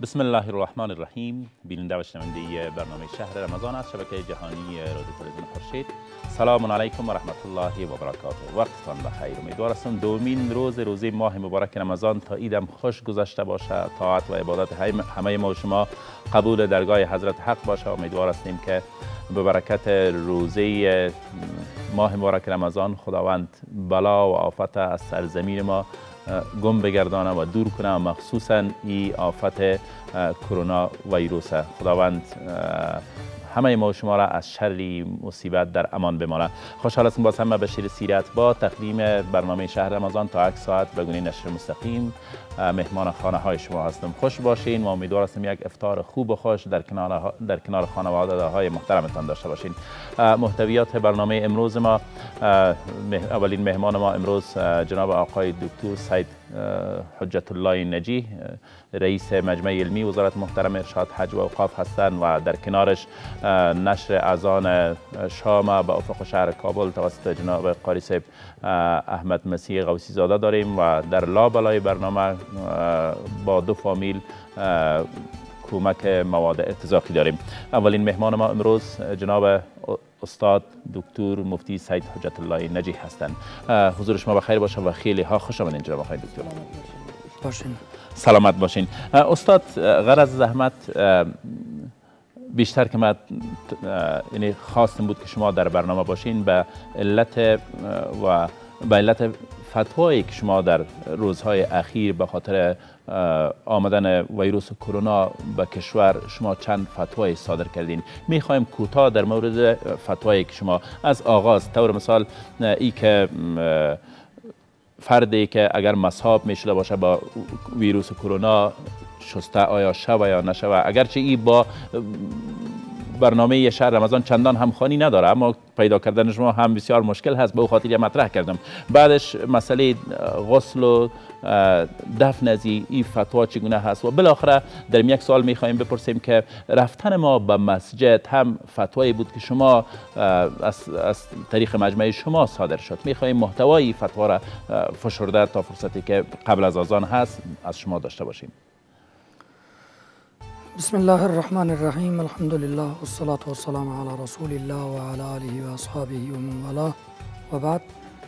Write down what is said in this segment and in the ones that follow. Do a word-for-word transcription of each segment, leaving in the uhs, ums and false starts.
بسم الله الرحمن الرحیم. بیننده و شنونده برنامه شهر رمضان از شبکه جهانی رادیو تلویزیون خورشید، سلام علیکم و رحمت الله و برکاته. وقتتان بخیر. امیدوار هستم دومین روز روزه ماه مبارک رمضان تا عیدم خوش گذشته باشه، طاعت و عبادت همه ما و شما قبول درگاه حضرت حق باشه. امیدوار هستیم که به برکت روزه ماه مبارک رمضان خداوند بلا و آفت از سرزمین ما گم بگردانه و دور کنه، و مخصوصا این آفت کرونا ویروس. خداوند همه ما و شما را از شر مصیبت در امان بمانه. خوشحال هستم باز هم به شیر سیرت با تقدیم برنامه شهر رمضان تا یک ساعت به گونه نشر مستقیم مهمان خانه های شما هستم. خوش باشین و امیدوار هستم یک افطار خوب و خوش در کنار در کنار خانواده های محترمتان داشته باشین. محتویات برنامه امروز ما، اولین مهمان ما امروز جناب آقای دکتر سید حجت الله نجی، رئیس مجمع علمی وزارت محترم ارشاد حج و اوقاف هستند و در کنارش نشر اذان شام به افق شهر کابل توسط جناب قاری صاحب احمد مسیح غوثی زاده داریم و در لابلای برنامه با دو فامیل کمک مواد ارتزاقی داریم. اولین مهمان ما امروز جناب استاد دکتر مفتی سید حجت الله نجی هستند. حضور شما بخیر باشه و خیلی ها خوش آمدین جناب آقای دکتر. باشین. سلامت باشین. استاد، غرض زحمت بیشتر که من یعنی خواستم بود که شما در برنامه باشین به علت و به علت فتوایی که شما در روزهای اخیر به خاطر آمدن ویروس کرونا به کشور شما چند فتوای صادر کردین. میخوایم کوتاه در مورد فتوایی که شما از آغاز، طور مثال ای که فردی که اگر مصاب میشده باشه با ویروس کرونا شسته آیا شوه یا نشوه، اگرچه ای با برنامه شهر رمضان چندان همخوانی نداره اما پیدا کردن شما هم بسیار مشکل هست، به او خاطر مطرح کردم. بعدش مسئله غسل و دفن از این فتوا چگونه هست و بالاخره در یک سوال میخوایم بپرسیم که رفتن ما به مسجد هم فتوایی بود که شما از, از طریق مجمع شما صادر شد. میخوایم محتوای فتوا را فشرده تا فرصتی که قبل از اذان هست از شما داشته باشیم. بسم الله الرحمن الرحیم. الحمد لله والصلاة والسلام علی رسول الله و علی آله و اصحابه و من والاه و بعد.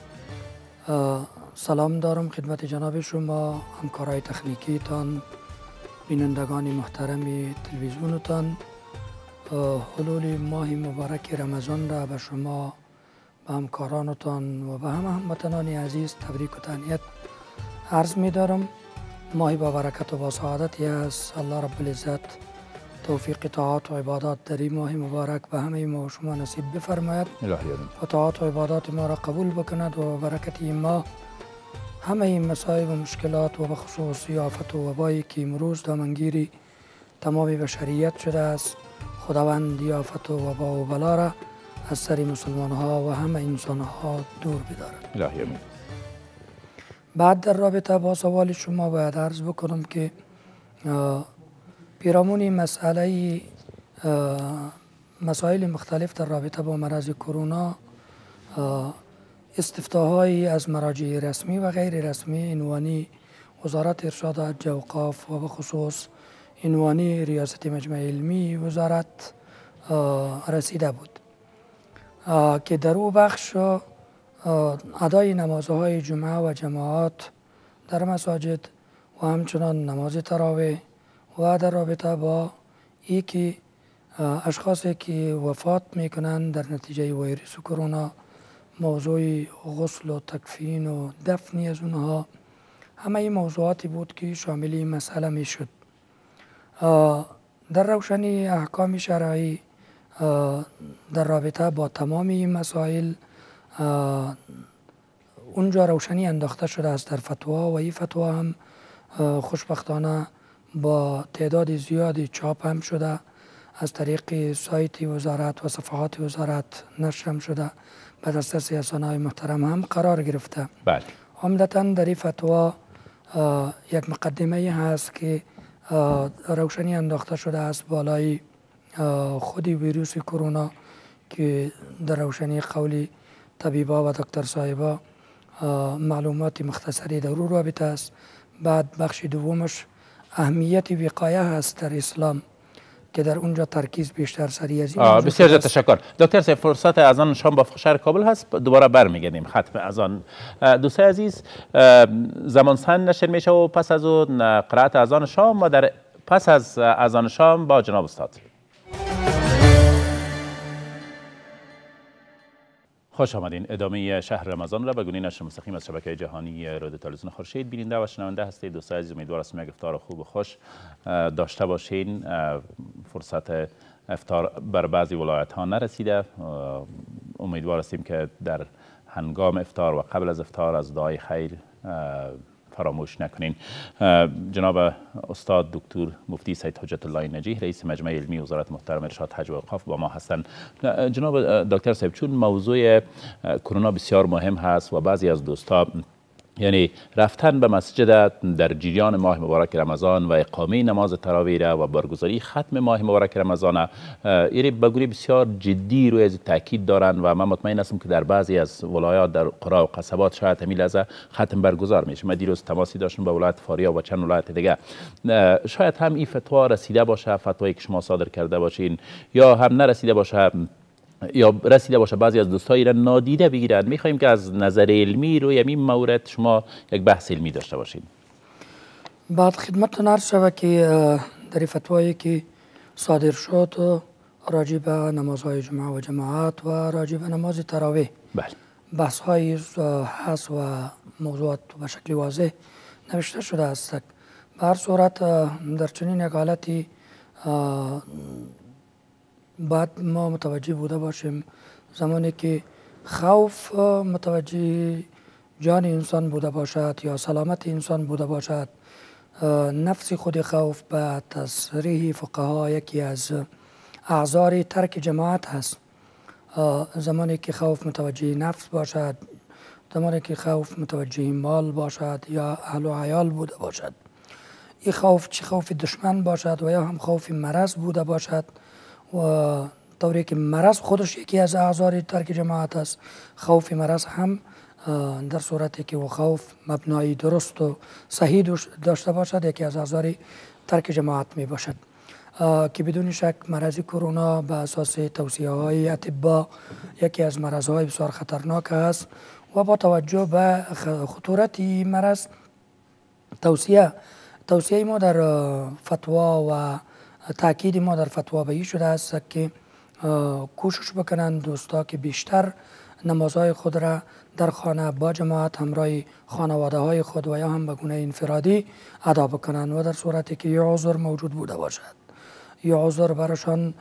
سلام دارم خدمت جناب شما، همکارای تکنیکی تان، بینندگان محترم تلویزیونتان. حلول ماه مبارک رمضان را به شما، به همکارانتان و به همه هموطنان عزیز تبریک و تهنیت عرض می دارم. ماهی با برکت و با سعادتی است. الله رب العزت توفیق طاعات و عبادات در این ماه مبارک به همه ما و شما نصیب بفرماید و طاعات و عبادات ما را قبول بکند و برکت این ماه همه این مسائل و مشکلات و بخصوص آفت و وبایی که امروز دامنگیری تمام بشریت شده است، خداوند آفت و وبا و بلا را از سر مسلمان ها و همه انسان ها دور بدارد. بعد در رابطه با سوال شما باید عرض بکنم که پیرامون مسئله مسائل مختلف در رابطه با مرض کرونا، استفتاهایی از مراجع رسمی و غیر رسمی عنوانی وزارت ارشاد حج و اوقاف و بخصوص عنوانی ریاست مجمع علمی وزارت رسیده بود که در او بخش ادای نمازهای جمعه و جماعات در مساجد و همچنان نماز تراویح و در رابطه با ای که اشخاصی که وفات میکنند در نتیجه ویروس کرونا، موضوع غسل و تکفین و دفنی از اونها، همه این موضوعاتی بود که شامل این مسئله میشد. در روشنی احکام شرعی در رابطه با تمام این مسائل اونجا روشنی انداخته شده است در فتوا و این فتوا هم خوشبختانه با تعداد زیادی چاپ هم شده، از طریق سایت وزارت و صفحات وزارت نشر هم شده، به دسترس رسانه‌های محترم هم قرار گرفته. بله. عمدتاً در این فتوا یک مقدمه هست که روشنی انداخته شده است بالای خود ویروس کرونا که در روشنی قولی طبیبا و دکتر صاحبا معلومات مختصری در او رابطه است. بعد بخش دومش اهمیت وقایه هست در اسلام که در اونجا ترکیز بیشتر سری از این. بسیار تشکر دکتر صاحب. فرصت اذان شام با شهر کابل هست، دوباره برمیگردیم ختم اذان. دوستای عزیز، زمان سن نشر میشه و پس از اون قرائت اذان شام و در پس از اذان شام با جناب استاد. خوش آمدین. ادامه شهر رمضان را به گونه نشر مستقیم از شبکه جهانی رادیو تلویزیون خورشید بیننده و شنونده هستید. دوستان عزیز، امیدوار هستم یک افطار خوب و خوش داشته باشین. فرصت افطار بر بعضی ولایت ها نرسیده. امیدوار هستیم که در هنگام افطار و قبل از افطار از دعای خیر فراموش نکنین. جناب استاد دکتر مفتی سید حجت الله نجیح، رئیس مجمع علمی وزارت محترم ارشاد حج و اوقاف با ما هستند. جناب دکتر صاحب، چون موضوع کرونا بسیار مهم هست و بعضی از دوستا یعنی رفتن به مسجد در جریان ماه مبارک رمضان و اقامه نماز تراویح و برگزاری ختم ماه مبارک رمضان یعنی به گونه بسیار جدی روی از تاکید دارن و من مطمئن هستم که در بعضی از ولایات در قرا و قصبات شاید همین لحظه ختم برگزار میشه. من دیروز تماسی داشتم با ولایت فاریاب و چند ولایت دیگه. شاید هم این فتوا رسیده باشه، فتوایی که شما صادر کرده باشین، یا هم نرسیده باشه یا رسیده باشه بعضی از دوستایی را نادیده بگیرند. میخوایم که از نظر علمی روی این مورد شما یک بحث علمی داشته باشین. بعد خدمتتون عرض شود که در فتوایی که صادر شد راجع به نمازهای جمعه و جماعت و راجع به نماز تراویح، بله، بحث های هست و موضوعات به شکل واضح نوشته شده است. به هر صورت در چنین یک حالتی باید ما متوجه بوده باشیم زمانی که خوف متوجه جان انسان بوده باشد یا سلامت انسان بوده باشد، نفس خود خوف به تصریح فقها یکی از اعذار ترک جماعت هست. زمانی که خوف متوجه نفس باشد، زمانی که خوف متوجه مال باشد یا اهل و عیال بوده باشد، این خوف چه خوف دشمن باشد و یا هم خوف مرض بوده باشد، و طوری که مرض خودش یکی از اعذار ترک جماعت است، خوف مرض هم در صورتی که و خوف مبنای درست و صحیح داشته باشد یکی از اعذار ترک جماعت می باشد. که بدون شک مرض کرونا به اساس توصیه های اطباء یکی از مرض های بسیار خطرناک است و با توجه به خطورت مرض توصیه توصیه ما در فتوا و تاکید ما در فتوا به این شده است که کوشش بکنند دوستا که بیشتر نمازهای خود را در خانه با جماعت همراه خانواده های خود و یا هم به گونه انفرادی ادا بکنند و در صورتی که یه عذر موجود بوده باشد یه عذر براشان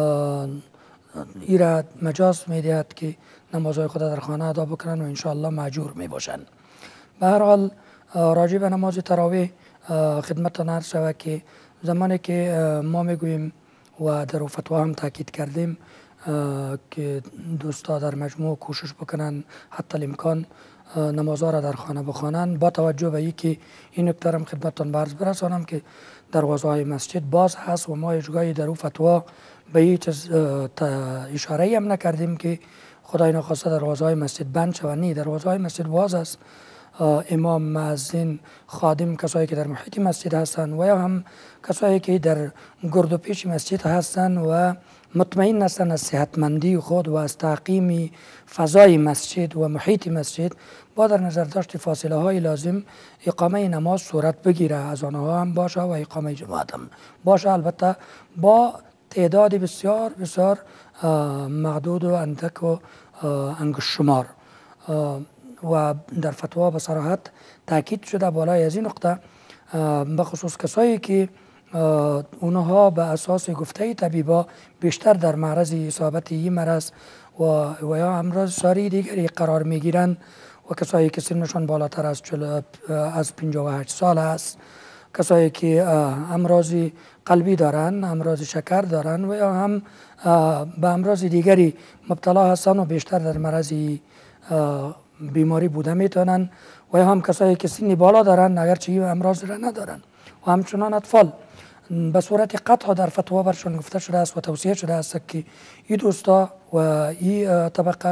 ایراد مجاز میدهد که نمازهای خود در خانه ادا بکنند و انشاءالله ماجور می باشند. به هر حال راجع به نماز تراویح خدمتتان عرض شود که زمانی که ما میگوییم و در فتوا هم تاکید کردیم که دوستا در مجموع کوشش بکنن حتی الامکان نمازها را در خانه بخوانند، با توجه به اینکه این نکته هم خدمتتان عرض برسانم که دروازه های مسجد باز هست و ما هیچگاهی در او فتوا به هیچ اشاره هم نکردیم که خدای نخواسته دروازه های مسجد بند شود. نه، دروازه های مسجد باز است. امام، مؤذن، خادم، کسایی که در محیط مسجد هستند و یا هم کسایی که در گرد و پیش مسجد هستند و مطمئن هستند از صحتمندی خود و از تعقیم فضای مسجد و محیط مسجد، با در نظر داشت فاصله های لازم اقامه نماز صورت بگیره، از آنها هم باشه و اقامه جماعت هم باشه، البته با تعداد بسیار بسیار محدود و اندک و انگشت شمار. و در فتوا به صراحت تاکید شده بالای از این نقطه به خصوص کسایی که اونها به اساس گفته طبیبا بیشتر در معرض اصابت این مرض و و یا امراض ساری دیگری قرار میگیرند و کسایی که سنشان بالاتر از از پنجاه و هشت سال است، کسایی که امراض قلبی دارند، امراض شکر دارند و یا هم به امراض دیگری مبتلا هستند و بیشتر در معرض بیماری بوده میتونن و یا هم کسایی که سنی بالا دارن اگرچه این امراض را ندارن و همچنان اطفال. به صورت قطع در فتوا برشان گفته شده است و توصیه شده است که این دوستا و این طبقه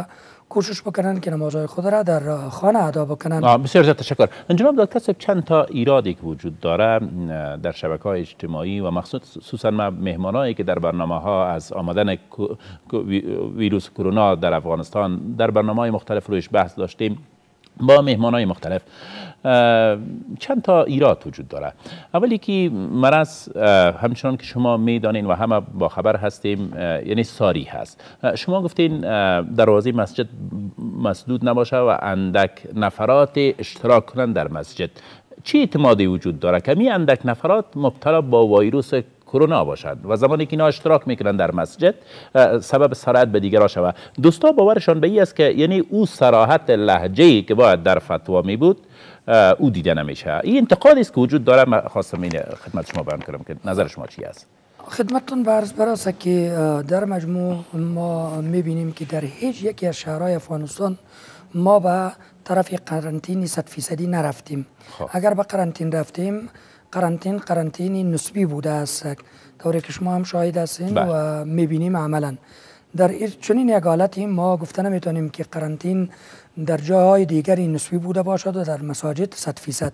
کوشش بکنن که نمازهای خود را در خانه ادا بکنن. بسیار زیاد تشکر. جناب دکتر صاحب، چند تا ایرادی که وجود داره در شبکه‌های اجتماعی و خصوصا مهمانایی که در برنامه ها از آمدن ویروس کرونا در افغانستان در برنامه‌های مختلف رویش بحث داشتیم با مهمانای مختلف، چند تا ایراد وجود داره. اولی که مرض همچنان که شما میدانین و همه با خبر هستیم یعنی ساری هست. شما گفتین دروازه مسجد مسدود نباشه و اندک نفرات اشتراک کنند در مسجد. چی اعتمادی وجود داره که می اندک نفرات مبتلا با ویروس کرونا باشند و زمانی که اینا اشتراک میکنن در مسجد سبب سرایت به دیگران شود؟ دوستا باورشان به این است که یعنی او صراحت لهجه‌ای که باید در فتوا می بود او دیده نمیشه. این انتقادی است که وجود داره. من خواستم این خدمت شما بیان کنم که نظر شما چی است؟ خدمتتون عرض براسه که در مجموع ما میبینیم که در هیچ یکی از شهرهای افغانستان ما به طرف قرنطینی صد فیصدی نرفتیم. خواه. اگر به قرنطین رفتیم، قرنطین قرنطینی نسبی بوده است، طوری که شما هم شاهد هستین و میبینیم عملا. در چنین یک حالتی ما گفته نمیتونیم که قرنطین در جاهای دیگری نسبی بوده باشد و در مساجد صد فیصد.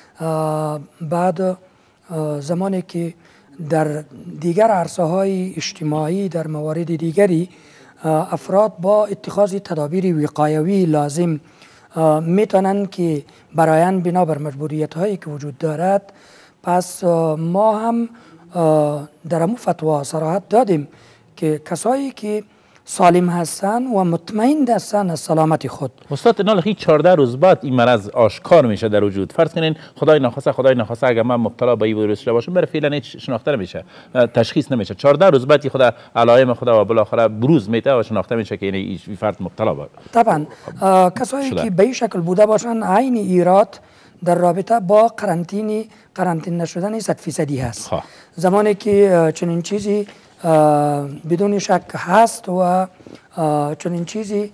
بعد زمانی که در دیگر عرصه های اجتماعی در موارد دیگری افراد با اتخاذ تدابیر وقایوی لازم میتونن که برایان بنابر مجبوریت هایی که وجود دارد، پس ما هم در امو فتوا صراحت دادیم که کسایی که سالم هستن و مطمئن هستن از سلامت خود. استاد اینا لخی چهارده روز بعد این مرض آشکار میشه در وجود. فرض کنین خدای نخواسته خدای نخواسته اگر من مبتلا به این ویروس شده باشم، برای فعلا هیچ شناخته نمیشه، تشخیص نمیشه. چهارده روز بعد خدا علائم خدا و بالاخره بروز میده و شناخته میشه که این فرد مبتلا بود. طبعا کسایی که به این شکل بوده باشن عین ایراد در رابطه با قرنطینی قرنطین نشدن صد فیصدی هست. خواه. زمانی که چنین چیزی بدون شک هست و چنین چیزی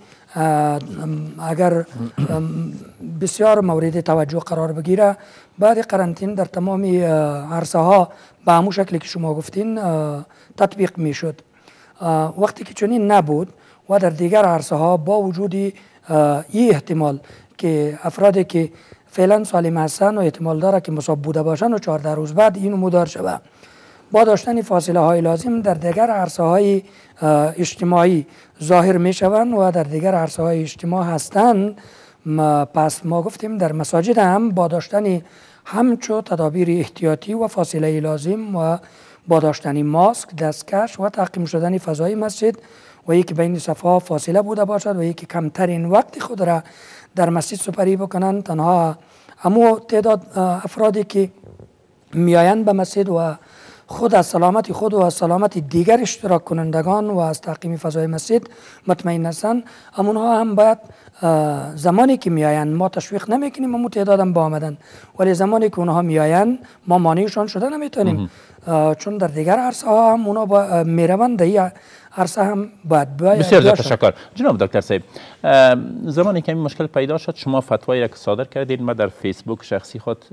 اگر بسیار مورد توجه قرار بگیره، بعد قرنطین در تمام عرصه ها به همون شکلی که شما گفتین تطبیق می شد. وقتی که چنین نبود و در دیگر عرصه ها با وجود این احتمال که افرادی که فعلا سالم هستن و احتمال داره که مصاب بوده باشن و چهارده روز بعد اینو مدار شود، با داشتن فاصله های لازم در دیگر عرصه های اجتماعی ظاهر می شوند و در دیگر عرصه های اجتماع هستند. پس ما گفتیم در مساجد هم با داشتن همچو تدابیر احتیاطی و فاصله لازم و با داشتن ماسک، دستکش و تعقیم شدن فضای مسجد و یکی بین صفها فاصله بوده باشد و یکی کمترین وقت خود را در مسجد سپری بکنند. تنها همو تعداد افرادی که میآیند به مسجد و خود از سلامت خود و از سلامت دیگر اشتراک کنندگان و از تعقیم فضای مسجد مطمئن هستند، همونها هم باید زمانی که میآیند ما تشویق نمیکنیم همون تعداد هم با آمدن، ولی زمانی که اونها میآیند ما مانعشان شده نمیتونیم، چون در دیگر عرصه ها هم اونها میروند، در عرصه هم باید باید بسیار تشکر. جناب دکتر صاحب، زمانی که این مشکل پیدا شد شما فتوایی را که صادر کردید، ما در فیسبوک شخصی خود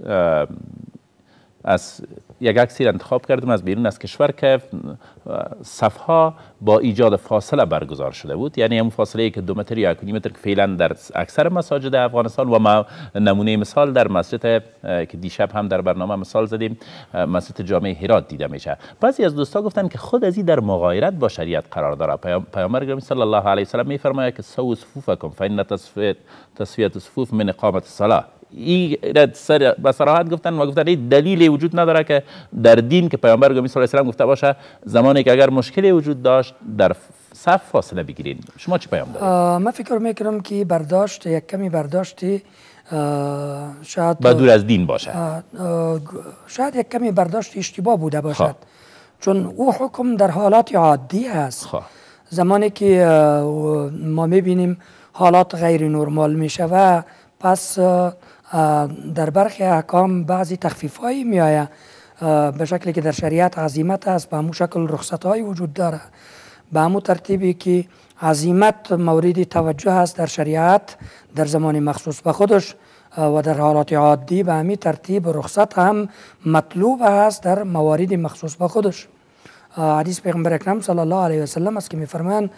از یک عکسی انتخاب کردم از بیرون از کشور که صفها با ایجاد فاصله برگزار شده بود، یعنی همون فاصله ای که دو متر یا یک متر که فعلا در اکثر مساجد افغانستان و ما نمونه مثال در مسجد که دیشب هم در برنامه مثال زدیم، مسجد جامع هرات دیده میشه. بعضی از دوستا گفتن که خود از این در مغایرت با شریعت قرار داره. پیامبر گرامی صلی الله علیه و سلم میفرماید که سو صفوفکم فإن تسویة الصفوف من اقامت الصلاة. این به صراحت گفتن و گفتن این دلیلی وجود نداره که در دین که پیامبر گرامی صلی الله علیه و سلم گفته باشه زمانی که اگر مشکلی وجود داشت در صف فاصله بگیرین. شما چی پیام دارید؟ من فکر میکنم که برداشت یک کمی برداشتی شاید با دور از دین باشه، شاید یک کمی برداشت اشتباه بوده باشد. خواه. چون او حکم در حالات عادی هست. خواه. زمانی که ما میبینیم حالات غیر نرمال میشه، پس در برخی احکام بعضی تخفیف هایی می آید به شکلی که در شریعت عزیمت است، به همون شکل رخصت هایی وجود داره، به همون ترتیبی که عزیمت مورد توجه است در شریعت در زمان مخصوص به خودش و در حالات عادی به همین ترتیب رخصت هم مطلوب است در موارد مخصوص به خودش. حدیث پیغمبر اکرم صلی الله علیه و سلم است که میفرمایند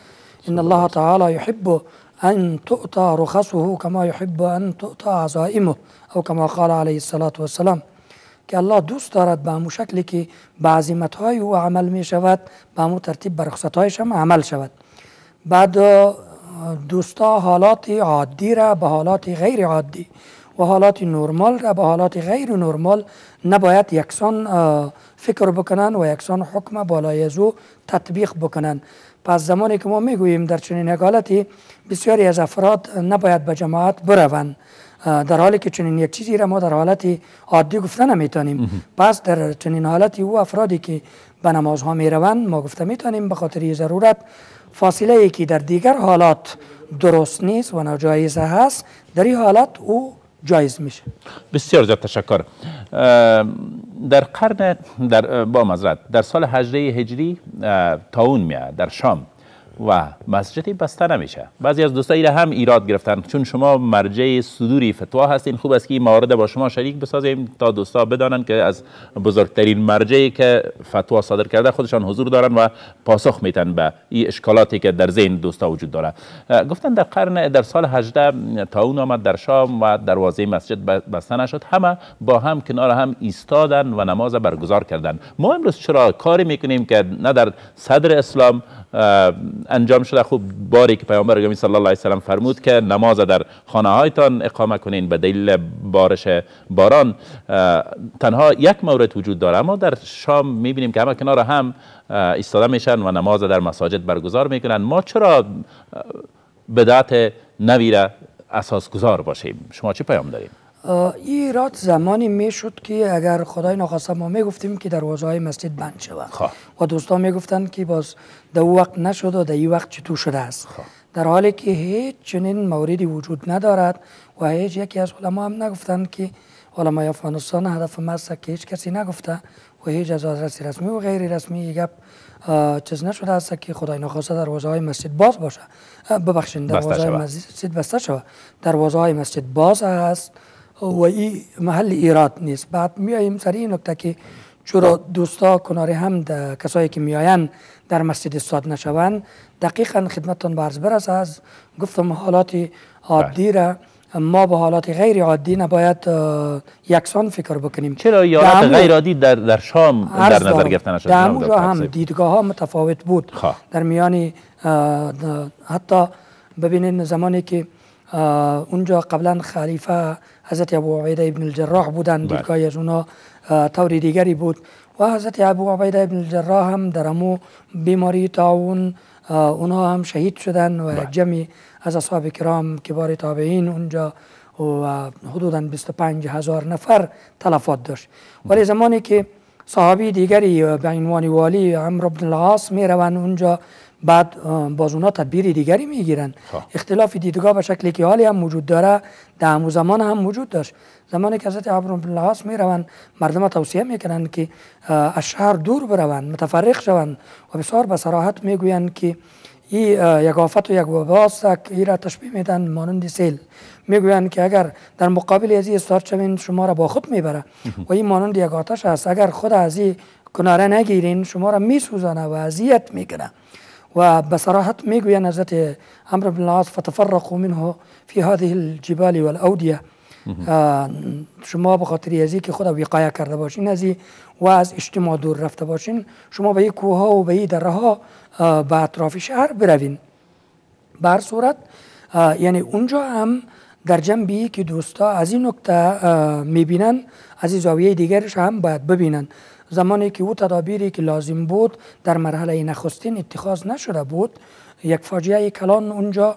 ان الله تعالی یحب ان تؤتى رخصه کما یحب ان تؤتى عزائمه او کما قال علیه الصلاة والسلام، که الله دوست دارد به همون شکلی که به عزیمت‌های او عمل می شود به همون ترتیب به رخصت‌هایش هم عمل شود. بعد دوستا حالات عادی را به حالات غیر عادی و حالات نرمال را به حالات غیر نرمال نباید یکسان فکر بکنن و یکسان حکم بالای از او تطبیق بکنن. پس زمانی که ما میگوییم در چنین حالتی بسیاری از افراد نباید به جماعت بروند، در حالی که چنین یک چیزی را ما در حالت عادی گفته نمیتونیم. پس در چنین حالتی او افرادی که به نمازها میروند ما گفته میتونیم به خاطر ضرورت فاصله ای که در دیگر حالات درست نیست و ناجایز هست در این حالت او جایز میشه. بسیار زیاد تشکر. در قرن در با معذرت در سال هجده هجری طاعون میاد در شام و مسجدی بسته نمیشه. بعضی از دوستایی را هم ایراد گرفتن چون شما مرجع صدوری فتوا هستین، خوب است که این موارد با شما شریک بسازیم تا دوستا بدانند که از بزرگترین مرجعی که فتوا صادر کرده خودشان حضور دارن و پاسخ میتن به این اشکالاتی که در ذهن دوستا وجود داره. گفتن در قرن در سال هجده طاعون آمد در شام و دروازه مسجد بسته نشد، همه با هم کنار هم ایستادن و نماز برگزار کردند. ما امروز چرا کاری میکنیم که نه در صدر اسلام انجام شده؟ خوب باری که پیامبر گرامی صلی الله علیه و سلم فرمود که نماز در خانه هایتان اقامه کنین به دلیل بارش باران. تنها یک مورد وجود داره، اما در شام میبینیم که همه کنار هم ایستاده میشن و نماز در مساجد برگزار میکنن. ما چرا بدعت نوی را اساس گذار باشیم؟ شما چی پیام داریم؟ ایراد زمانی میشد که اگر خدای ناخواسته ما میگفتیم که دروازه های مسجد بند شود و دوستان میگفتن که باز در او وقت نشد و در این وقت چطور شده است، در حالی که هیچ چنین موردی وجود ندارد و هیچ یکی از علما هم نگفتن که علمای افغانستان هدف ماست که هیچ کسی نگفته و هیچ از آدرس رسمی و غیر رسمی گپ چیز نشده است که خدای ناخواسته دروازه های مسجد باز باشه. ببخشید دروازه های مسجد بسته شود. دروازه های مسجد باز است و این محل ایراد نیست. بعد میاییم سر این نکته که چرا دوستا کنار هم کسایی که میاین در مسجد استاد نشوند. دقیقا خدمتتون به عرض برسه از گفتم حالات عادی را ما به حالات غیر عادی نباید یکسان فکر بکنیم. چرا حالات غیر عادی در در شام در نظر گرفته نشد؟ در همونجا هم دیدگاه ها متفاوت بود. خواه. در میانی حتی ببینید زمانی که اونجا قبلا خلیفه حضرت ابو عبیده ابن الجراح بودن، دیدگاه از اونا طوری دیگری بود و حضرت ابو عبیده ابن الجراح هم در امو بیماری طاعون اونها هم شهید شدن و جمعی از اصحاب کرام کبار تابعین اونجا و حدوداً بیست و پنج هزار نفر تلفات داشت. ولی زمانی که صحابی دیگری به عنوان والی عمرو بن العاص می روند اونجا، بعد باز اونا تدبیر دیگری میگیرن. اختلاف دیدگاه به شکلی که حالی هم موجود داره در همون زمان هم موجود داشت. زمانی که حضرت عمرو بن العاص میروند مردم توصیه میکنن که از شهر دور بروند، متفرق شوند و بسیار به صراحت میگویند که این یک آفت و یک وباست که این را تشبیه میدن مانند سیل. میگویند که اگر در مقابل از این استاد شوین شما را با خود میبره و این مانند یک آتش است، اگر خود از این کناره نگیرین شما را میسوزانه و اذیت میکنه. و بصراحت میگوین حضرت عمرو بن العاص فتفرقوا منه فی هذه الجبال والاودیه، شما به خاطر ازی که خود وقایه کرده باشین ازی و از اجتماع دور رفته باشین شما به این کوه ها و به این دره ها به اطراف شهر بروین. به هر صورت یعنی اونجا هم در جنبی که دوستا از این نکته میبینن از این زاویه دیگرش هم باید ببینن. زمانی که او تدابیری که لازم بود در مرحله نخستین اتخاذ نشده بود، یک فاجعه کلان اونجا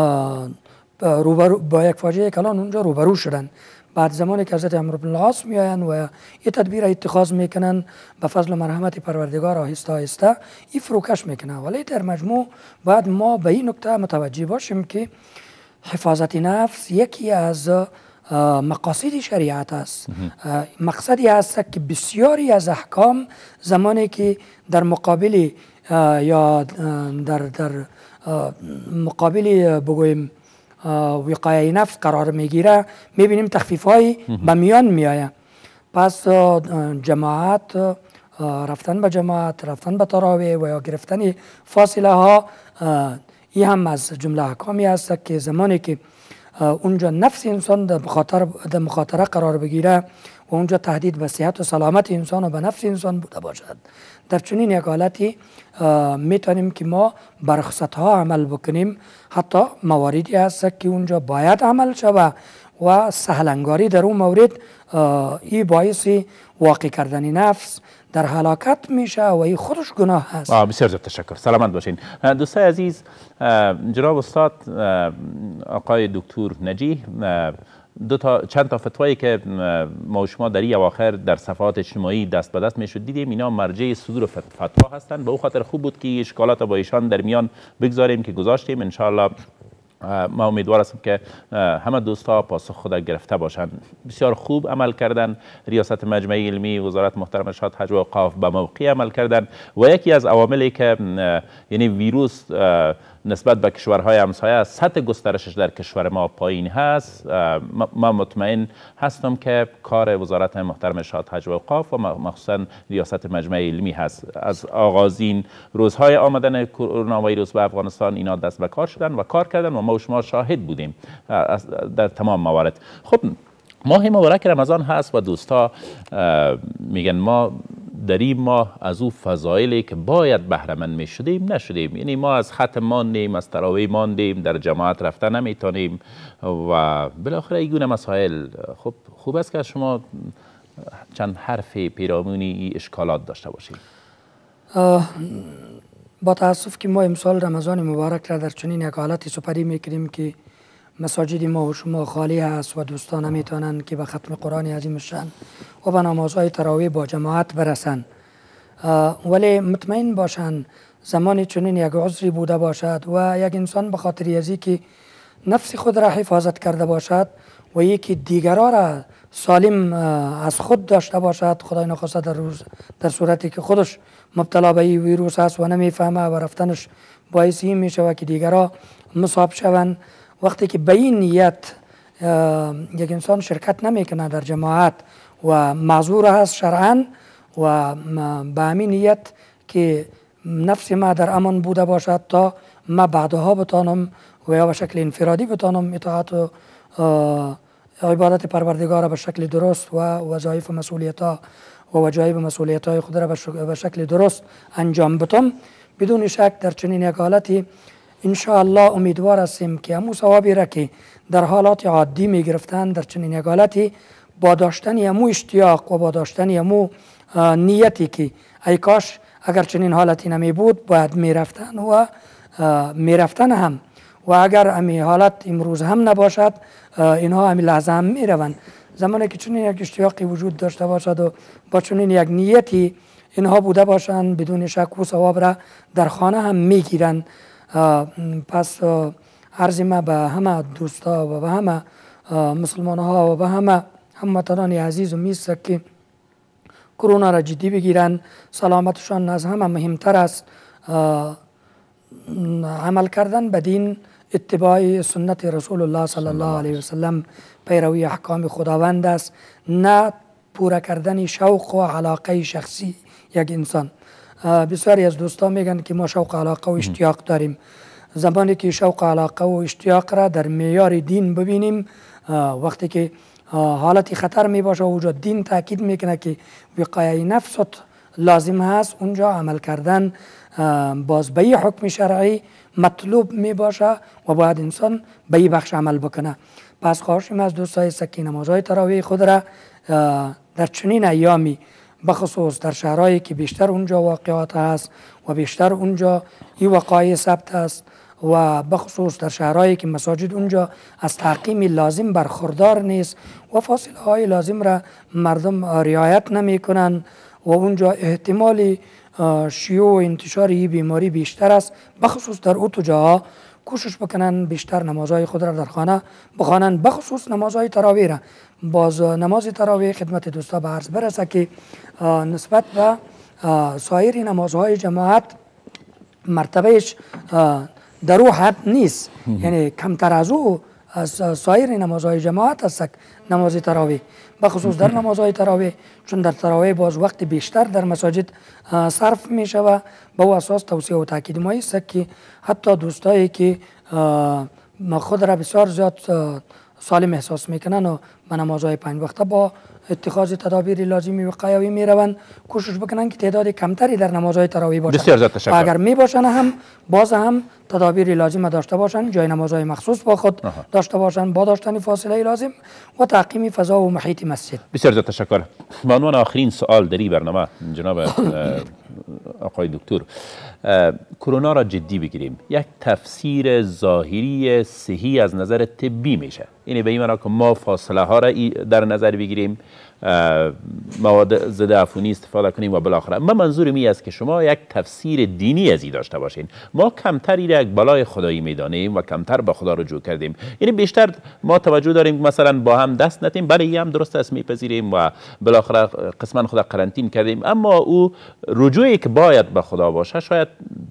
روبرو با یک فاجعه کلان اونجا روبرو شدن. بعد زمانی که حضرت عمرو بن العاص میآیند و این تدبیر اتخاذ میکنن به فضل مرحمت پروردگار آهسته آهسته این فروکش میکنه. ولی در مجموع بعد ما به این نکته متوجه باشیم که حفاظت نفس یکی از مقاصد شریعت است. مقصدی است که بسیاری از احکام زمانی که در مقابل یا در در مقابل بگویم وقایه نفس قرار میگیره میبینیم تخفیف های به میان میآید. پس جماعت، رفتن به جماعت، رفتن به تراویح و یا گرفتن فاصله ها این هم از جمله احکامی است که زمانی که اونجا نفس انسان در مخاطره در مخاطره قرار بگیره و اونجا تهدید به صحت و سلامت انسان و به نفس انسان بوده باشد، در چنین یک حالتی میتونیم که ما بر رخصت ها عمل بکنیم. حتی مواردی هست که اونجا باید عمل شود و سهلنگاری در اون مورد این باعث واقع کردن نفس در هلاکت میشه و این خودش گناه هست. بسیار زیاد تشکر، سلامت باشین. دوستای عزیز، جناب استاد آقای دکتر نجیح دو تا چند تا فتوایی که ما و شما در این اواخر در صفحات اجتماعی دست به دست میشد دیدیم، اینا مرجع صدور فتوا هستند. به او خاطر خوب بود که اشکالات با ایشان در میان بگذاریم که گذاشتیم. ان شاء الله ما امیدوار هستم که همه دوستا پاسخ خود گرفته باشند. بسیار خوب عمل کردن. ریاست مجمع علمی وزارت محترم ارشاد حج و اوقاف به موقع عمل کردن و یکی از عواملی که یعنی ویروس نسبت به کشورهای همسایه سطح گسترشش در کشور ما پایین هست، ما مطمئن هستم که کار وزارت محترم ارشاد حج و اوقاف و مخصوصا ریاست مجمع علمی هست. از آغازین روزهای آمدن کرونا ویروس به افغانستان اینا دست به کار شدن و کار کردن و ما و شما شاهد بودیم در تمام موارد. خب ماه مبارک رمضان هست و دوستا میگن ما در این ماه از او فضایلی که باید بهره‌مند می شدیم نشدیم. یعنی ما از ختم ماندیم، از تراویح ماندیم، در جماعت رفته نمیتونیم و بالاخره این گونه مسائل. خب خوب است که شما چند حرف پیرامونی اشکالات داشته باشید. با تاسف که ما امسال رمضان مبارک را در چنین یک حالتی سپری میکنیم که مساجد ما و شما خالی هست و دوستان نمیتونن که به ختم قرآن عظیم شن و به نمازهای تراویح با جماعت برسن. ولی مطمئن باشن زمانی چنین یک عذری بوده باشد و یک انسان به خاطر ازی که نفس خود را حفاظت کرده باشد و یکی دیگرها را سالم از خود داشته باشد، خدای نخواسته در روز در صورتی که خودش مبتلا به این ویروس است و نمیفهمه و رفتنش باعث این میشه که دیگرها مصاب شوند. وقتی که به این نیت یک انسان شرکت نمیکنه در جماعت و معذور هست شرعاً و به همین نیت که نفس ما در امان بوده باشد تا ما بعدها بتانم و یا به شکل انفرادی بتانم اطاعت و عبادت پروردگار به شکل درست و وظایف مسئولیت ها و وجایب مسئولیت های خود را به شکل درست انجام بدم، بدون شک در چنین یک حالتی ان شاء الله امیدوار هستیم که همون ثوابی را که در حالات عادی می گرفتن در چنین یک حالتی با داشتن همون اشتیاق و با داشتن همون نیتی که ای کاش اگر چنین حالتی نمی بود باید می رفتن و می رفتن هم و اگر امی حالت امروز هم نباشد اینها امی لحظه هم می روند. زمانی که چنین یک اشتیاقی وجود داشته باشد و با چنین یک نیتی اینها بوده باشند بدون شک و ثواب را در خانه هم می گیرند. پس عرض ما به همه دوستا و به همه مسلمان ها و به همه هموطنان عزیز و میست که کرونا را جدی بگیرن، سلامتشان از همه مهمتر است. عمل کردن به دین، اتباع سنت رسول الله صلی الله علیه وسلم، پیروی احکام خداوند است، نه پورا کردن شوق و علاقه شخصی یک انسان. بسیاری از دوستان میگن که ما شوق علاقه و اشتیاق داریم. زمانی که شوق علاقه و اشتیاق را در معیار دین ببینیم، وقتی که حالتی خطر می باشه و اونجا دین تاکید میکنه که وقایه نفست لازم هست، اونجا عمل کردن باز به حکم شرعی مطلوب می باشه و باید انسان به این بخش عمل بکنه. پس خواهشیم از دوستای سکی نمازهای تراویح خود را در چنین ایامی بخصوص در شهرهایی که بیشتر اونجا واقعات هست و بیشتر اونجا این وقایع ثبت است و بخصوص در شهرهایی که مساجد اونجا از تعقیم لازم برخوردار نیست و فاصله های لازم را مردم رعایت نمی کنند و اونجا احتمال شیوع و انتشار این بیماری بیشتر است، بخصوص در او جاها کوشش بکنن بیشتر نمازهای خود را در خانه بخوانن، بخصوص نمازهای تراویح را. باز نماز تراویح خدمت دوستا به عرض برسه که نسبت به سایر نمازهای جماعت مرتبهش در او حد نیست، یعنی کمتر از او از سایر نمازهای جماعت است نماز تراویح، بخصوص در نمازهای تراویح، چون در تراویح باز وقت بیشتر در مساجد صرف می شود. به او اساس توصیه و تاکید ما است که حتی دوستایی که خود را بسیار زیاد سالم احساس میکنن و به نمازهای پنج وقته با اتخاذ تدابیر لازمی وقایوی میروند، کوشش بکنن که تعداد کمتری در نمازهای تراویح باشند. بسیار زیاد تشکر. اگر می باشن هم باز هم تدابیر لازم داشته باشن، جای نمازهای مخصوص با خود آها. داشته باشن با داشتن فاصله لازم و تعقیم فضا و محیط مسجد. بسیار زیاد تشکر. به عنوان آخرین سوال در این برنامه جناب آقای دکتر، کرونا را جدی بگیریم، یک تفسیر ظاهری صحی از نظر طبی میشه، یعنی به این معنی که ما فاصله ها را در نظر بگیریم، مواد ضد عفونی استفاده کنیم و بالاخره من منظورم این است که شما یک تفسیر دینی از این داشته باشین. ما کمتر این یک بلای خدایی میدانیم و کمتر به خدا رجوع کردیم، یعنی بیشتر ما توجه داریم مثلا با هم دست نتیم، بله این هم درست است میپذیریم و بالاخره قسما خدا قرنطین کردیم، اما او رجوعی که باید به خدا باشه شاید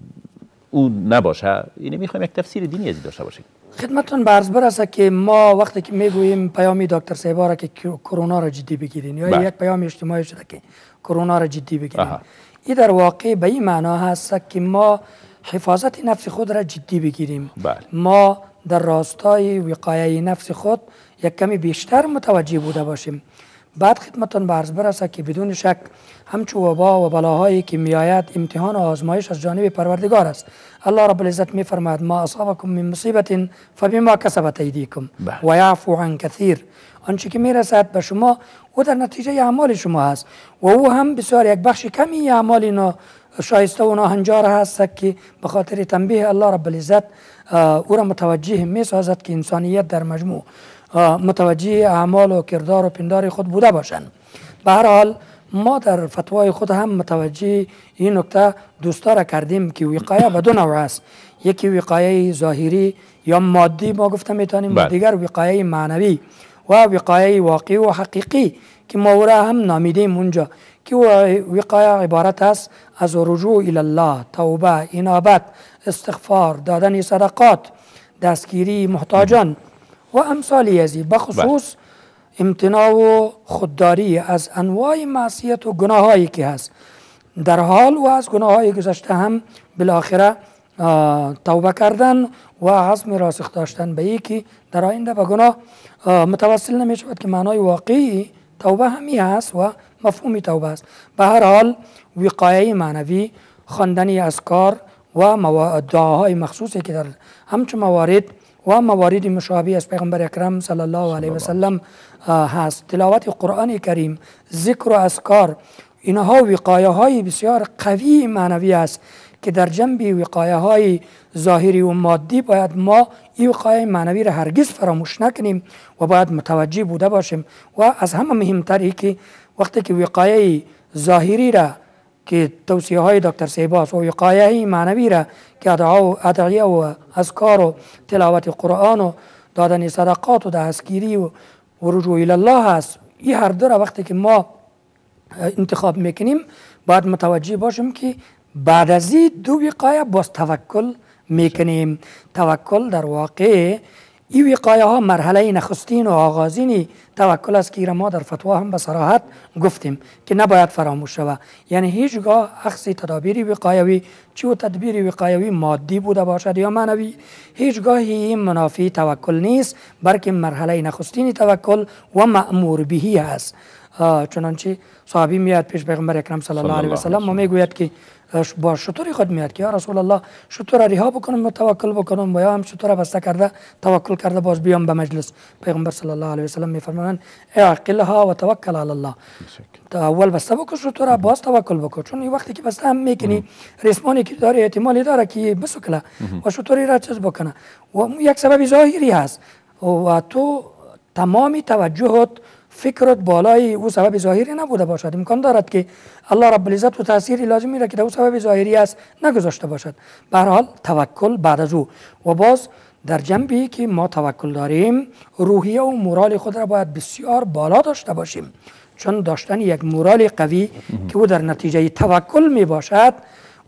او نباشه. یعنی میخوایم یک تفسیر دینی از این داشته باشیم. خدمتتون به عرض برسه که ما وقتی که میگوییم پیامی دکتر صاحبا را که کرونا را جدی بگیرین یا با. یک پیام اجتماعی شده که کرونا را جدی بگیرین، این در واقع به این معنا هست که ما حفاظت نفس خود را جدی بگیریم. با. ما در راستای وقایه نفس خود یک کمی بیشتر متوجه بوده باشیم. بعد خدمتتون به عرض برسه که بدون شک همچو وبا و بلاهایی که میآید امتحان و آزمایش از جانب پروردگار است. الله رب العزت میفرماید ما اصابکم من مصیبت فبما کسبت ایدیکم و یعفو عن کثیر. آنچه که میرسد به شما او در نتیجه اعمال شما است و او هم بسیار یک بخش کمی اعمال شایسته و ناهنجار هست که به خاطر تنبیه الله رب العزت او را متوجه میسازد که انسانیت در مجموع متوجه اعمال و کردار و پندار خود بوده باشند. به هر حال ما در فتوای خود هم متوجه این نکته دوستاره کردیم که وقایه به دو نوع است. یکی وقایه ظاهری یا مادی ما گفته میتونیم و دیگر وقایه معنوی و وقایه واقعی و حقیقی که ما او را هم نامیدیم اونجا، که وقایه عبارت است از رجوع الی الله، توبه، انابت، استغفار، دادن صدقات، دستگیری محتاجان و امثالی ازی، بخصوص امتناع و خودداری از انواع معصیت و گناهایی که هست در حال و از گناههای گذشته هم بالاخره توبه کردن و عزم راسخ داشتن به یکی در آینده به گناه متوسل نمی شود که معنای واقعی توبه همی هست و مفهوم توبه است. به هر حال وقایه معنوی، خواندن اذکار و دعاهای مخصوصی که در همچون موارد و موارد مشابه از پیغمبر اکرم صلی الله علیه و سلم هست، تلاوت قرآن کریم، ذکر و اذکار، اینها وقایه های بسیار قوی معنوی است که در جنب وقایه های ظاهری و مادی باید ما این وقایه معنوی را هرگز فراموش نکنیم و باید متوجه بوده باشیم. و از همه مهمتری که وقتی که وقایه ظاهری را که توصیه های دکتر صاحباست و وقایه معنوی را که ادعیه و اذکار و تلاوت قرآن و دادن صدقات و دستگیری و رجوع الی الله است، این هر دو را وقتی که ما انتخاب میکنیم باید متوجه باشیم که بعد از این دو وقایه باز توکل میکنیم. توکل در واقع این وقایه ها مرحله نخستین و آغازین توکل است که ما در فتوا هم به صراحت گفتیم که نباید فراموش شود. یعنی هیچگاه اخذ تدابیر وقایوی چه و تدبیر وقایوی مادی بوده باشد یا معنوی هیچگاه این منافی توکل نیست، بلکه مرحله نخستین توکل و مأمور بهی است. چنانچه صحابی میاد پیش پیغمبر اکرم صلی الله علیه و سلم و میگوید که با شطوری خود میاد که یا رسول الله شطور رها بکنم و توکل بکنم و یا هم شطور بسته کرده توکل کرده باز بیام به مجلس. پیغمبر صلی الله علیه و سلم میفرمایند اعقلها و توکل علی الله، اول بسته بکن شطور باز توکل بکن، چون این وقتی که بسته هم میکنی ریسمانی که داره احتمالی داره که بسکله و شطوری را چیز بکنه و یک سبب ظاهری هست و تو تمامی توجهت فکرت بالای او سبب ظاهری نبوده باشد. امکان دارد که الله رب العزت و تأثیری لازمی را که در او سبب ظاهری است نگذاشته باشد. به هر حال توکل بعد از او و باز در جنبی که ما توکل داریم روحیه و مورال خود را باید بسیار بالا داشته باشیم، چون داشتن یک مورال قوی که او در نتیجه توکل می باشد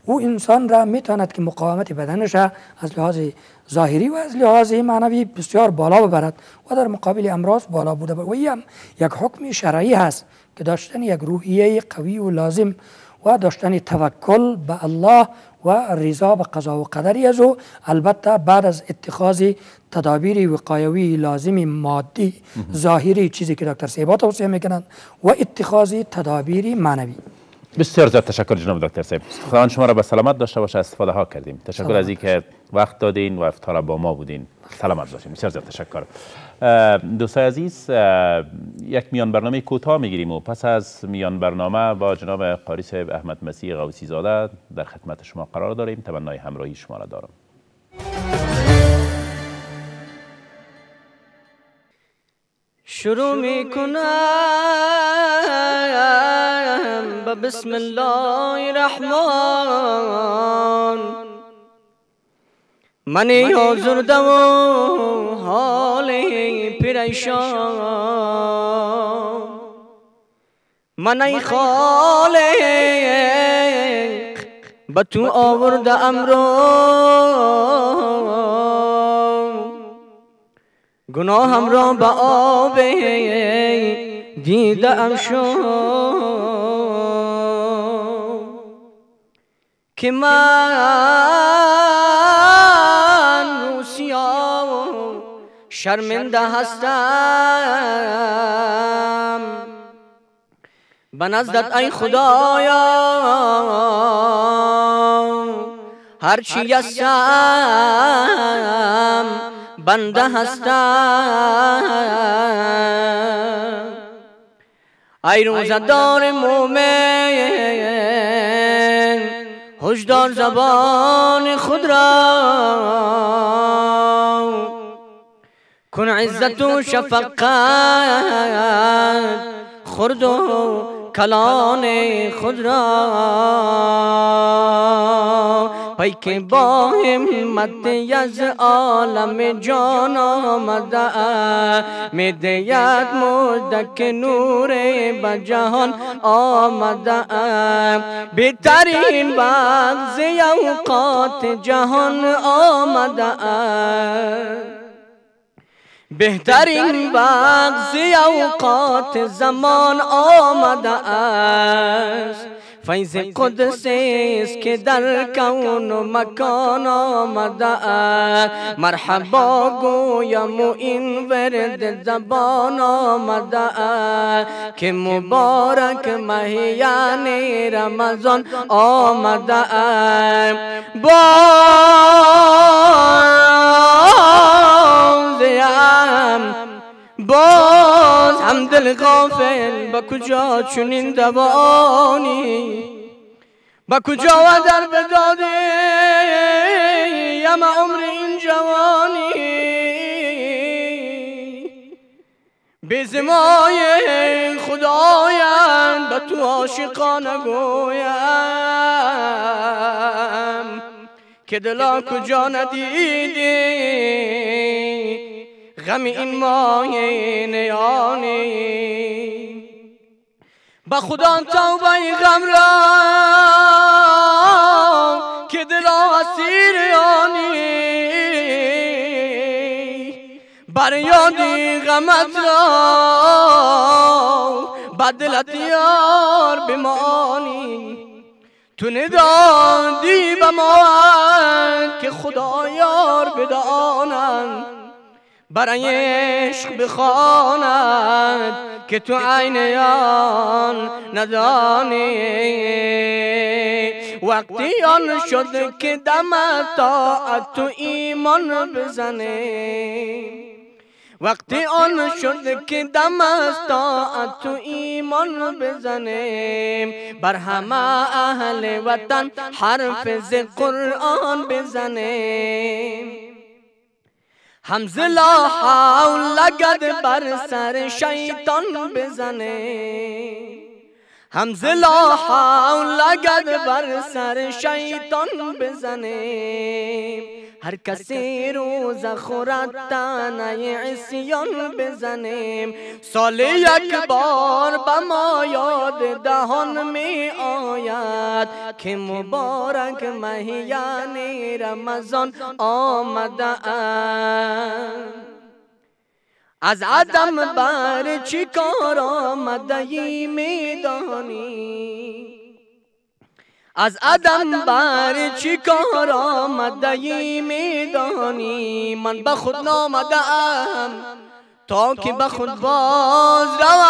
او انسان را میتواند که مقاومت بدنش از لحاظ ظاهری و از لحاظ معنوی بسیار بالا ببرد و در مقابل امراض بالا بوده. و این هم یک حکم شرعی هست که داشتن یک روحیه قوی و لازم و داشتن توکل به الله و رضا به قضا و قدری از او، البته بعد از اتخاذ تدابیر وقایوی لازم مادی ظاهری، چیزی که دکتر سیبا توصیه میکنند، و اتخاذ تدابیر معنوی. بسیار زیاد تشکر جناب دکتر صاحب. خداوند شما را به سلامت داشته باشه. استفاده ها کردیم. تشکر از اینکه وقت دادین و افطار با ما بودین. سلامت باشین. بسیار زیاد تشکر. دوستان عزیز، یک میان برنامه کوتاه میگیریم و پس از میان برنامه با جناب قاری صاحب احمد مسیح غوثی زاده در خدمت شما قرار داریم. تمنای همراهی شما را دارم. شروع میکنم با بسم الله الرحمن. من آزرده و حال پریشان، من ای خالق به تو آورده امرو، گناهم را به آب دیده ام شو که من روسیا شرمنده هستم به نزدت ای خدایا، هرچی هستم بنده هستم. ای روزدار مومن هشدار زبان خود را، کن عزت و شفقت خرد و کلان خود را، پیک با همت از عالم جان آمده می دید مژده که نور به جهان آمده بهترین وقت اوقات جهان آمده بهترین وقت اوقات زمان آمده است. فیض قدس است که در کون و مکان آمده است. مرحبا گویم و این ورد زبان آمده است که مبارک ماهیان رمضان آمده است. بازم باز هم دل غافل با کجا چنین دوانی، با کجا و در بداده یم عمر این جوانی، بزمای خدایم به تو عاشقانه گویم که دلا کجا ندیدی غم این مایه نیانی. با خدا توبه غم را که دلا اسیر یانی، بر یادی غمت را بدلت یار بمانی. تو ندادی به ما که خدا یار بدانند، برای عشق بخواند که تو عین آن ندانی. وقتی آن شد که دم طاعت تو ایمان بزنه، وقتی آن شد که دم طاعت تو ایمان بزنه، بر همه اهل وطن حرف ز قرآن بزنه. حمز لا حول لگد بر سر شیطان بزنه، حمز لا حول لگد بر سر شیطان بزنه. هر کسی روز خورد تنه عصیان بزنیم سال یک بار به ما یاد دهان می آید که مبارک ماهیان رمضان آمده اند از عدم بر چی کار آمده ای میدانی از عدم بر چی کار آمده ای میدانی من به خود نامده ام تا که به خود باز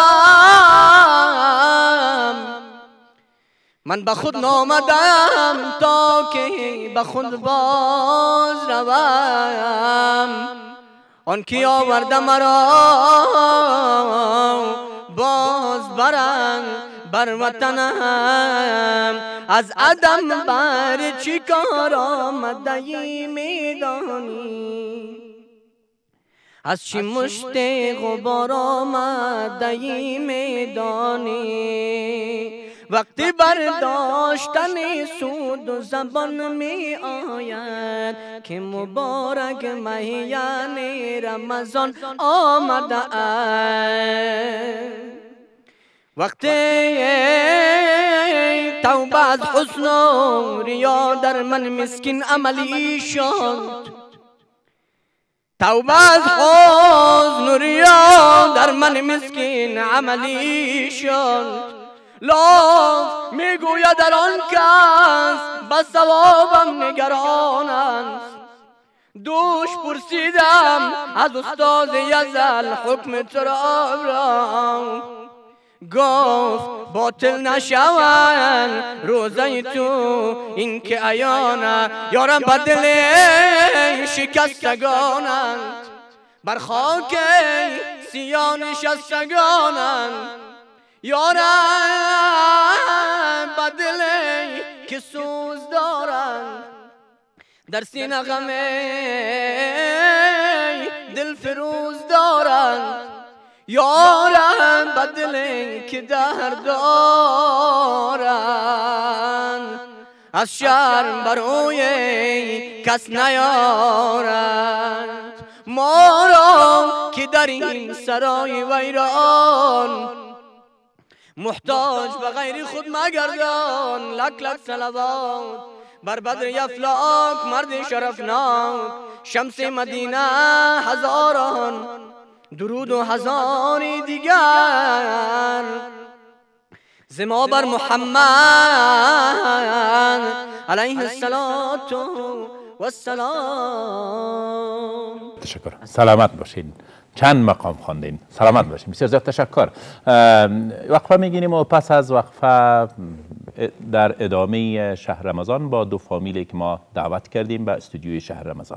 روم من به خود نامده ام تا که به خود باز روم آن کی آورده مرا باز برند بر وطنم از عدم بر چی کار آمده ای میدانی از چی مشت غبار آمده ای میدانی وقتی برداشتن سود و زبان می آید که مبارک ماهیان رمضان آمده است وقتی توبه از حسن و ریا در من مسکین عملی شد توبه از حسن و ریا در من مسکین عملی شد لاف میگوید در آن کس به ثوابم نگران است دوش پرسیدم از استاد یزل حکم تراب گفت باطل نشوند روزه تو این که عیانه یارم بدل شکستگانند بر خاک سیاه نشستگانند یارم بدل که سوز دارند در سینه غم دل فروز دارند یارم بدل که درد دارند از شرم برای کس نیارند ما را که در این سرای ویران محتاج به غیر خود مگردان لک لک صلوات بر بدر افلاک مرد شرفناک شمس مدینه هزاران درود و هزاری دیگر زما بر محمد علیه الصلاة والسلام. تشکر. سلامت باشین. چند مقام خواندین. سلامت باشین. بسیار زیاد تشکر. وقفه میگیریم و پس از وقفه در ادامه شهر رمضان با دو فامیلی که ما دعوت کردیم به استودیوی شهر رمضان.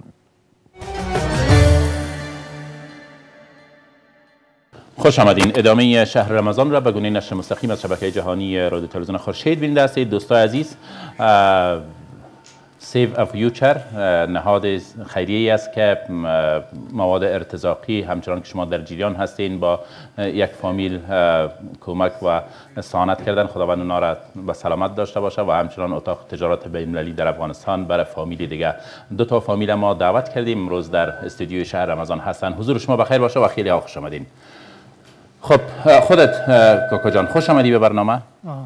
خوش آمدین. ادامه شهر رمضان را به گونه نشر مستقیم از شبکه جهانی رادیو تلویزیون خورشید بیننده هستید. دوستای عزیز، سیو اف فیوچر نهاد خیریه‌ای است که مواد ارتزاقی همچنان که شما در جریان هستین با یک فامیل کمک و استعانت کردن. خداوند اونا را به سلامت داشته باشه و همچنان اتاق تجارت بین‌المللی در افغانستان برای فامیل دیگه. دو تا فامیل ما دعوت کردیم امروز در استودیوی شهر رمضان هستن. حضور شما بخیر باشه و خیلی خوش آمدین. خب خودت کاکا جان خوش آمدی به برنامه.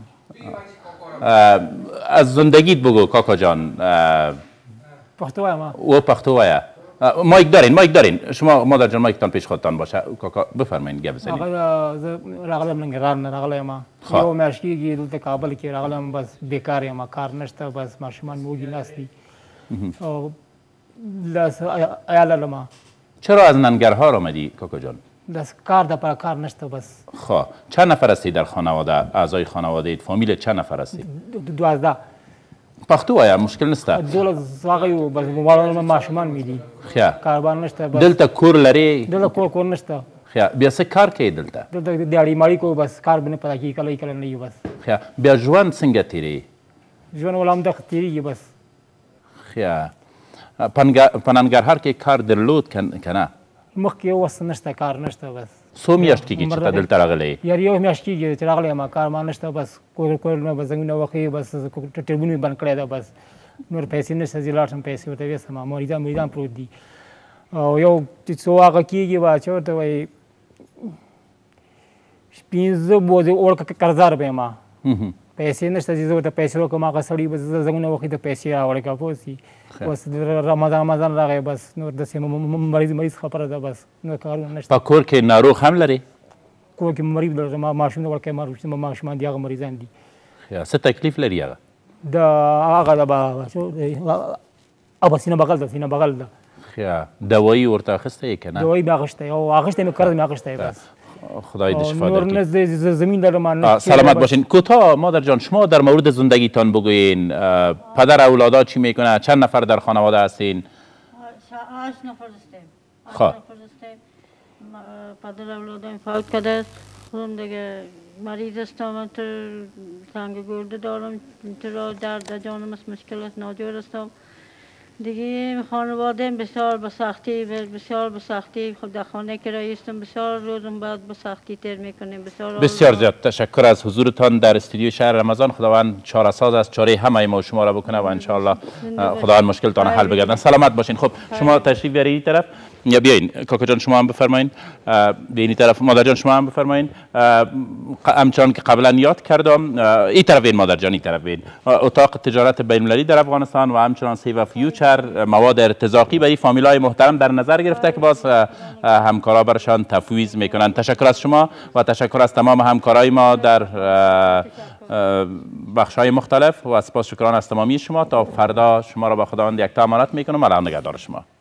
از زندگیت بگو کاکا جان. پختوه ما و پختوه مایک دارین مایک دارین شما مادر جان مایکتان پیش خودتان باشه. کاکا بفرمایید گپ بزنید. راغلم نگران راغلم یو مشکیږي دلته کابل کې راغلم بس بیکار یم کار نشته بس ماشومان موږ نستی او لاس ایالما. چرا از ننگرهار آمدی کاکا جان؟ دست کار ده پر کار نشته بس. خب چند نفر هستی در خانواده؟ اعضای خانواده اید فامیل چند نفر هستی؟ دوازده. پختو آیا مشکل نسته؟ دول زاغیو بس موبایل ماشومان میدی. خیا. کاربار نشته بس. دلته کور لري؟ دلته کور کور نشته. خیا بیا څه کار کوي دلته؟ دلته دیاړي ماړي کو بس کار بنه پتا کی کله کله نه بس. خیا بیا ژوند څنګه تیری؟ ژوند ولهم د تیری بس. خیا پننګرهار کې کار درلود کنه؟ مخکې اوس نشته کار نشته بس. څو میاشت کېږي چې ته دلته راغلی؟ یار یو میاشت کېږي چې راغلی یم کار ما نشته بس کور کور نه بس زمینه وخی بس ټربون مې بند کړی ده بس نور پیسې نشته زه لاړ شم پیسې ورته ویستم مریدان مریدان پروت دي او یو څه واقع کېږي چې ورته وایي پنځه بوځې اوړه قرضدار به یم پیسې نشته چې زه ورته پیسې ورکړم هغه سړي به زنګونه وخوري د پیسې راوړې که پوه شي اوس رمضان رمضان راغی بس نور داسې مریض مریض خبره ده بس نور کارونه نشته په کور کې ناروغ هم لري کور کې مریض لرم ماشوم وړکی ماشومان دي هغه مریضان دي څه تکلیف لري هغه د هغه د ابا سینه بغل ده سینه بغل ده دوایی ورته اخیستی که نه دوایی مې اخیستی او اخیستی مې قرض مې اخیستی بس خدای دې شفا نور درکړي نه زمین دارم سلامت باشین کوتاه مادر جان شما در مورد زندگیتان بگوین پدر اولادا چی میکنه چند نفر در خانواده هستین هشت نفر هستیم خواه پدر اولادم فوت کرده است خودم دیگه مریض هستم تر تنگ گرده دارم تر درد جانم است مشکل است ناجور هستم دیگه خانواده بسیار به سختی بسیار به سختی خود در خانه کرایه هستم بسیار روزم بعد به سختی تیر میکنیم بسیار بسیار زیاد تشکر از حضورتان در استودیو شهر رمضان خداوند چاره ساز از چاره همه ما شما را بکنه و ان شاء الله خداوند مشکلتان حل بگردن سلامت باشین خب شما تشریف بیارید طرف یا بیاین کاکا جان شما هم بفرمایید بیاین طرف مادر جان شما هم بفرمایید همچنان که قبلا یاد کردم این طرف بیاین مادر جان این طرف بیاین اتاق تجارت بین المللی در افغانستان و همچنان سیو فیوچر مواد ارتزاقی برای فامیلای محترم در نظر گرفته که باز همکارا برشان تفویض میکنن تشکر از شما و تشکر از تمام همکارای ما در بخش‌های مختلف و سپاس شکران از تمامی شما تا فردا شما را به خداوند یکتا امانت میکنم الله نگهدار شما